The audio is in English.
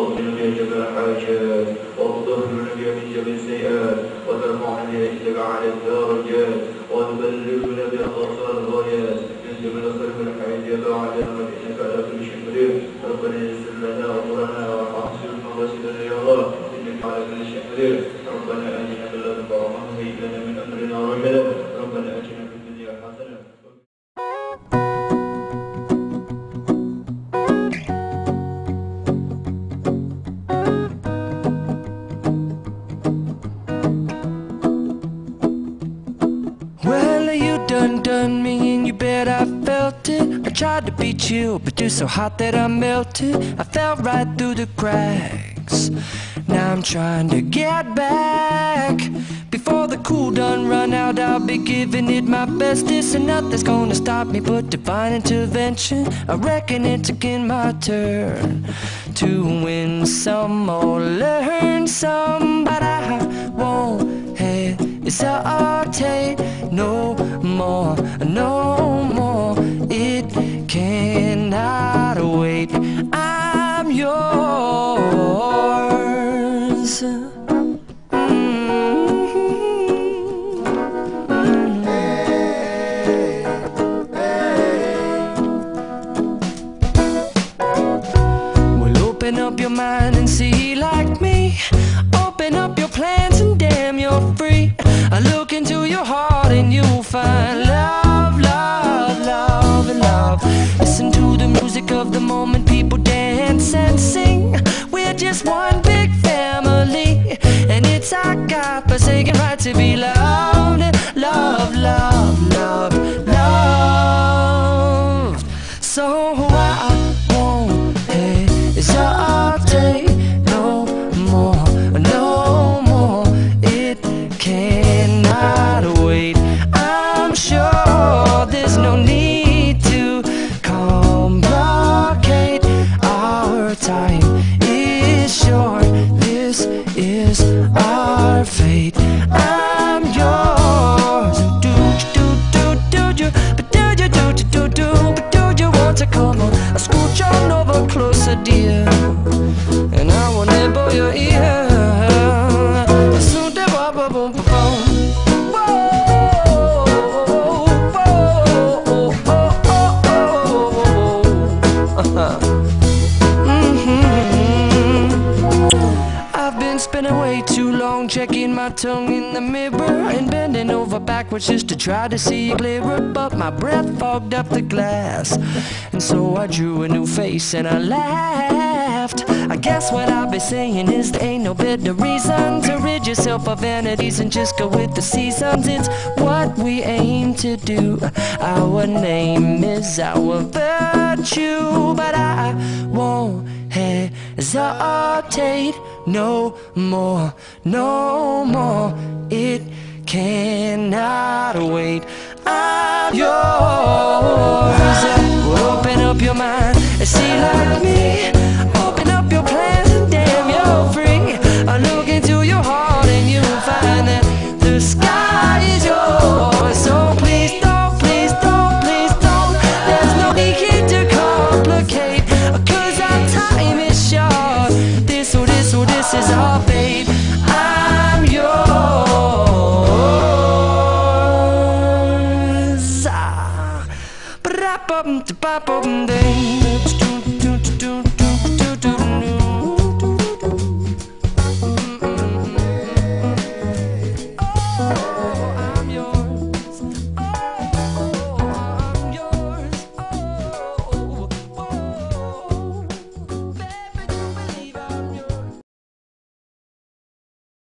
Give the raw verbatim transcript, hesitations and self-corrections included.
وتقضي بها جميع الحاجات وتطهرنا بها من جميع السيئات وترفعنا بها عندك على الدرجات وتبلغنا بها أقصى الغايات من جميع الخير والحياة يا بعدنا إنك على كل شيء قدير. ربنا يسر لنا أمورنا وأحسن مقاصدنا يا الله إنك على كل شيء قدير. ربنا آتنا من لدنك رحمة وهيئ لنا من أمرنا رشدا. ربنا آتنا في الدنيا حسنة. Well, you done done me and you bet I felt it. I tried to beat you, but you're so hot that I melted. I fell right through the cracks. Now I'm trying to get back. Before the cool done run out, I'll be giving it my bestest, and nothing's gonna stop me but divine intervention. I reckon it's again my turn to win some or learn some, but I won't hesitate no more, no more. It cannot wait. I'm yours. Open up your mind and see like me. Open up your plans and damn, you're free. I look into your heart and you'll find love, love, love, and love. Listen to the music of the moment, people dance and sing. We're just one big family, and it's our God-forsaken right to be loved. Love, love, love, love. So I won't hesitate no more, no more. It cannot wait. I'm sure there's no need to complicate. Our time is short. This is our fate. I'm yours. Do do do do do, but do you do do do do, but do you want to come on? I scooch on over closer, dear, and I will nibble your ear. So da ba ba boom ba boom. Whoa, whoa, oh, oh, oh, oh. Mm-hmm. I've been spending way too long checking my tongue in the mirror and bending over backwards just to try to see it clearer, but my breath fogged up the glass, and so I drew a new face and I laughed. I guess what I'll be saying is there ain't no better reason to rid yourself of vanities and just go with the seasons. It's what we aim to do. Our name is our virtue, but I won't hesitate no more, no more. It cannot wait. I'm yours. Open up your mind and see like me.